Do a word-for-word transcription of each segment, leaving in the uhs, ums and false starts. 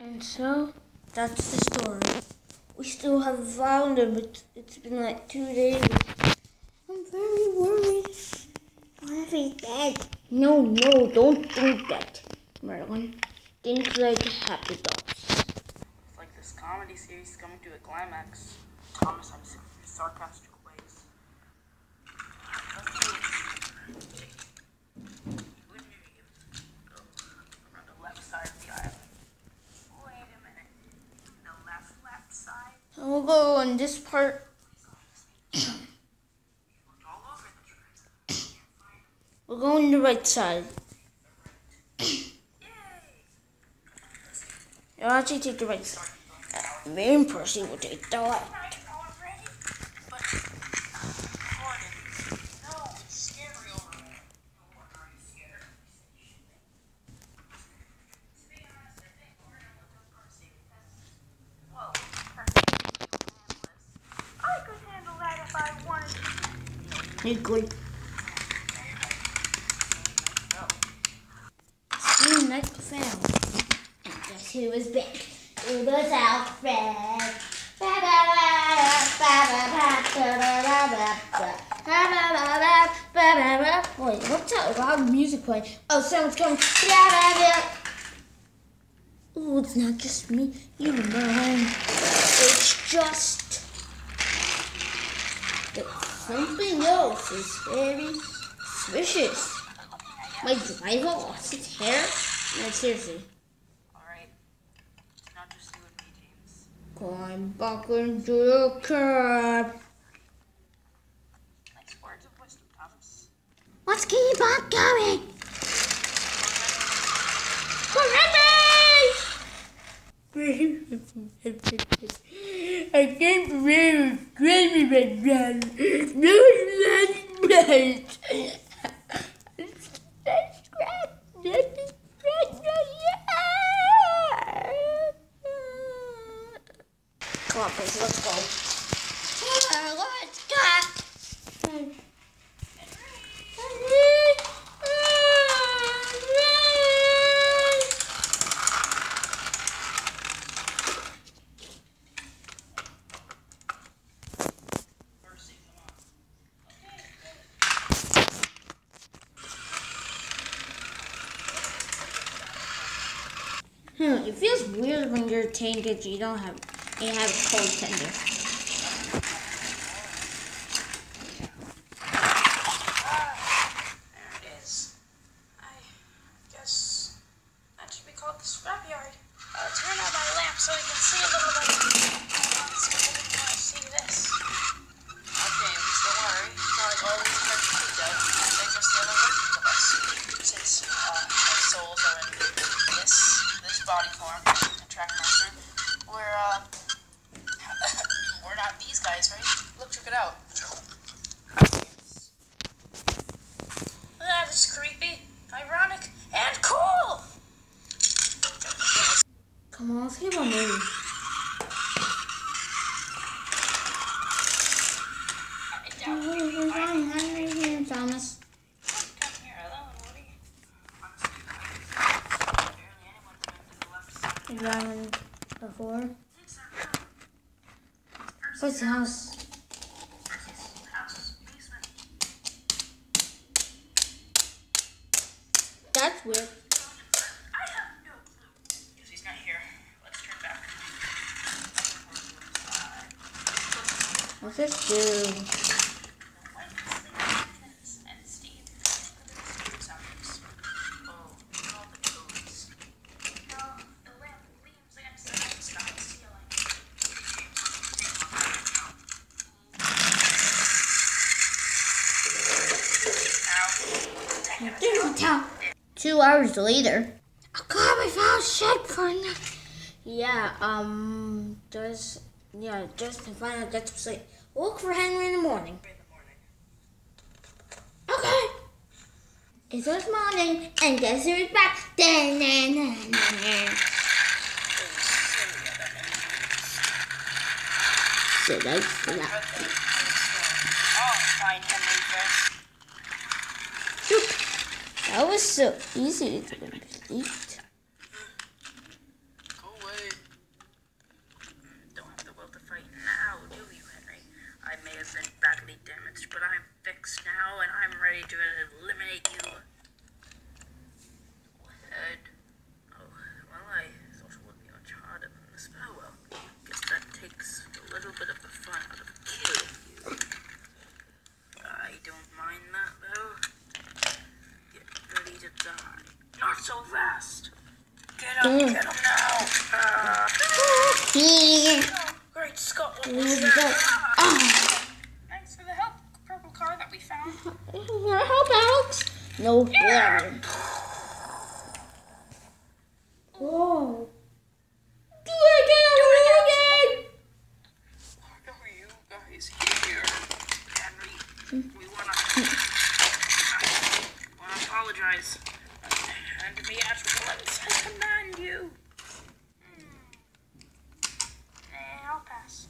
And so, that's the story. We still haven't found him. It's, it's been like two days. I'm very worried. What if he's dead? No, no, don't think that, Merlin. Think like happy thoughts. It's like this comedy series is coming to a climax. Thomas, I'm sick of your sarcastic ways. Around the left side of the island. Wait a minute. The left, left side? And we'll go on this part. We'll go on the right side. I'll actually take the right side. Uh, me and Percy will take the left. You're good. Seemed like the family. And guess who was back? It was Alfred. Wait, what's that loud music playing? Oh, someone's coming. Oh, it's not just me. You know, it's just that something else is very suspicious. My driver lost his hair? No, seriously. Alright. It's not just you and me, James. Climb back into the cab. Nice words of wisdom, Thomas. Let's keep on going. I can't believe it's crazy right now. No, it's not right. Come on, Percy, let's go. Come on, let's go. Hmm, it feels weird when you're tainted. You don't have, you have a cold tender. There it is. I guess that should be called the scrapyard. Uh, turn on my lamp so we can see a little bit. Let's see if we can see this. Okay, don't worry. It's not like all these parts are dead. They're just the other versions of us. Since uh, our souls are in this. This body form, and Trackmaster, we're, uh, we're not these guys, right? Look, check it out. That is creepy, ironic, and cool! Come on, let's keep on moving. Here, Thomas. Come here alone, Woody. Did I went before? What's the house? That's weird. I have no clue. Because he's not here. Let's turn back. What's this do? Two hours later. Oh God, we found shit for now. Yeah, um, just, yeah, just to find out, get to sleep. Look for Henry in the morning. Okay. It was morning, and guess who's back? Da, na, na, na, na. Sit out, sit out. Oh, fine, Henry first. That was so easy to complete. Go away. Here. Oh, great Scott. What Where was did that? that? Ah. Thanks for the help, purple car that we found. Your help, Alex. No problem. Whoa. Do it again. Do it again. Why are you guys here? Henry, we wanna, wanna apologize. And to me at once, I command you. Hmm. Eh, I'll pass.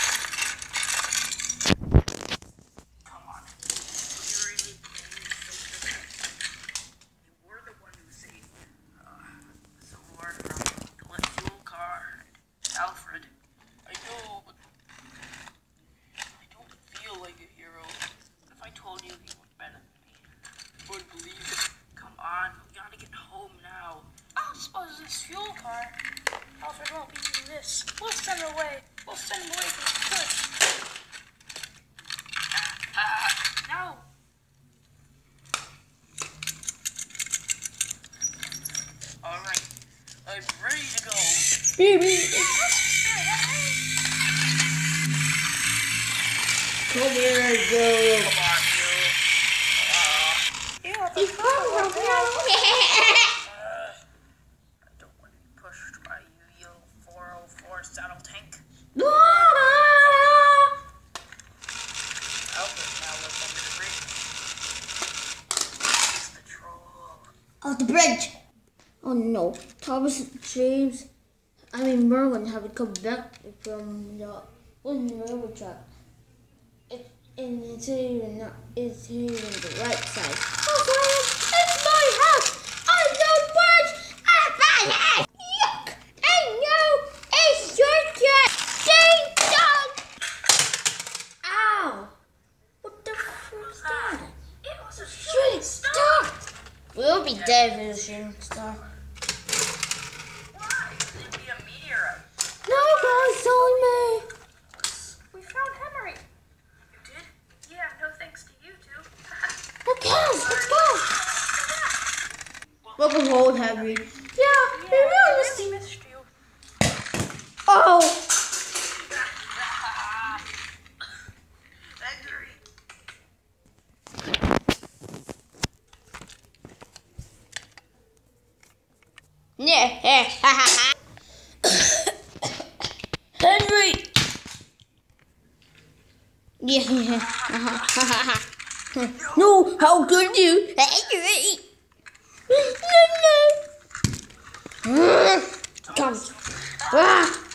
Come on. You really You were the one who saved uh, Zor from the fuel car. Alfred. I know, but I don't feel like a hero. If I told you he was better than me, you wouldn't believe it. Come on, we gotta get home now. I suppose this fuel car. Alfred won't be using this. We'll send him away. We'll send him away for good. Ah, ah, no. All right, I'm ready to go. Baby. Come here, Joe. Come on, you. Uh, yeah, the It's purple one. purple. Uh, I don't want to be pushed by you, you four oh four saddle tank. Alfred now lives under the bridge. He's the troll. Oh, the bridge. Oh no, Thomas and James, I mean Merlin haven't come back from the one railroad track. It, and it's even not, it's even the right side. Oh, Thomas, it's my house. I don't want a bad head. Yuck! I know it's your cat. Ding dong! Ow! What the frick was that? It was a Shooting star. We'll be dead for the shooting star. Why? It'd be a meteorite. No, guys, telling me. We found Henry. You did? Yeah, no thanks to you two. Okay, let's go. Welcome home, Henry. Yeah, we Yeah, really I see. really missed you. Oh, Henry. yeah, Henry. Yeah, no, how could you, Henry? No, no. Come. Ah.